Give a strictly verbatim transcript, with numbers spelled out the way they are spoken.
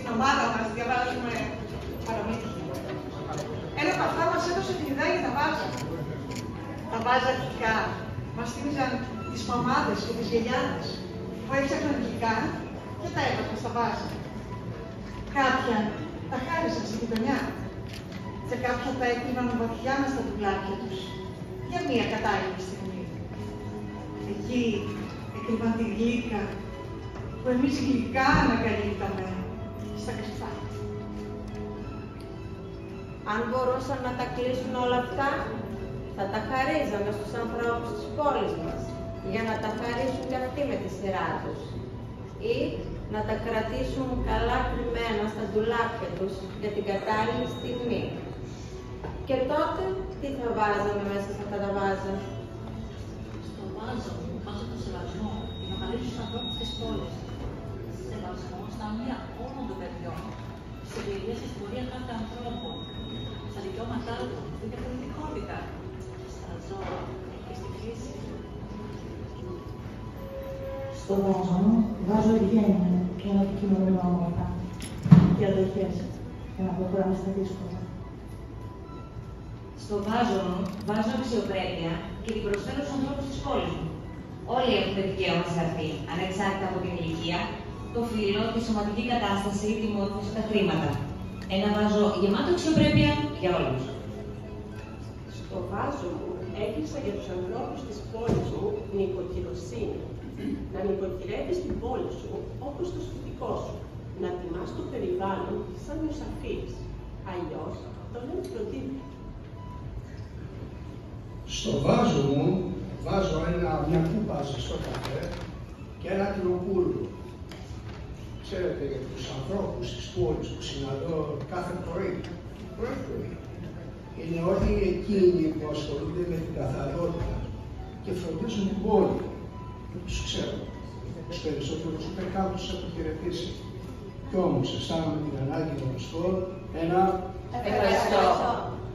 στην ομάδα μας διαβάζουμε παραμύθια. Ένα από αυτά μας έδωσε την ιδέα για τα βάζα. Τα βάζα αρχικά μας θύμιζαν τις μαμάδες και τις γιαγιάδες που έφτιαχναν γλυκά και τα έβαζαν στα βάζα. Κάποια τα χάρισαν στη γειτονιά. Σε κάποια τα έκρυβαν βαθιά μες στα τουβλάκια τους για μία κατάλληλη στιγμή. Εκεί έκρυβαν τη γλύκα που εμείς γλυκά ανακαλύπταμε στα κρυφά. Αν μπορούσαν να τα κλείσουν όλα αυτά, θα τα χαρίζαμε στους ανθρώπους της πόλης μας, για να τα χαρίσουν και αυτοί με τη σειρά τους. Ή να τα κρατήσουν καλά κρυμμένα στα ντουλάπια τους για την κατάλληλη στιγμή. Και τότε, τι θα βάζαμε μέσα σε αυτά τα βάζα? Στο βάζο μου βάζω το σεβασμό, την μεγαλύτερη στους ανθρώπους της πόλης. Σεβασμό στα όνειρα όλων των παιδιών. Συμπηρία στη πορεία κάθε ανθρώπου. Στα δικαιώματά του, στην διαφορετικότητα. Στα ζώα και στη φύση. Στο βάζο μου βάζω ευγένεια και να επικοινωνούμε όμορφα. Και αδελφές, για να προχωράμε στα δύσκολα. Στο βάζο μου βάζω αξιοπρέπεια και την προσφέρω στους ανθρώπους της πόλης μου. Όλοι έχουν δικαίωμα σε αυτή, ανεξάρτητα από την ηλικία, το φύλο, τη σωματική κατάσταση, τη μόρφωση, τα χρήματα. Ένα βάζο γεμάτο αξιοπρέπεια για όλους. Στο βάζο μου έκλεισα για τους ανθρώπους της πόλης μου νοικοκυροσύνη. Να νοικοκυρεύεις την πόλη σου όπως το σπιτικό σου. Να τιμάς το περιβάλλον σαν νοσαφής. Αλλιώς το λένε φροντίδι. Στο βάζο μου βάζω ένα, μια κούπα ζεστό καφέ και ένα τυροπούλου. Ξέρετε, για τους ανθρώπους της πόλης που συναντώ κάθε πρωί, πρωί πρωί, είναι όλοι εκείνοι που ασχολούνται με την καθαρότητα και φροντίζουν την πόλη. Δεν τους ξέρω. Τους περισσότερους ούτε καν τους έχω χαιρετήσει. Κι όμως αισθάνομαι την ανάγκη να τους πω ένα Ευχαριστώ.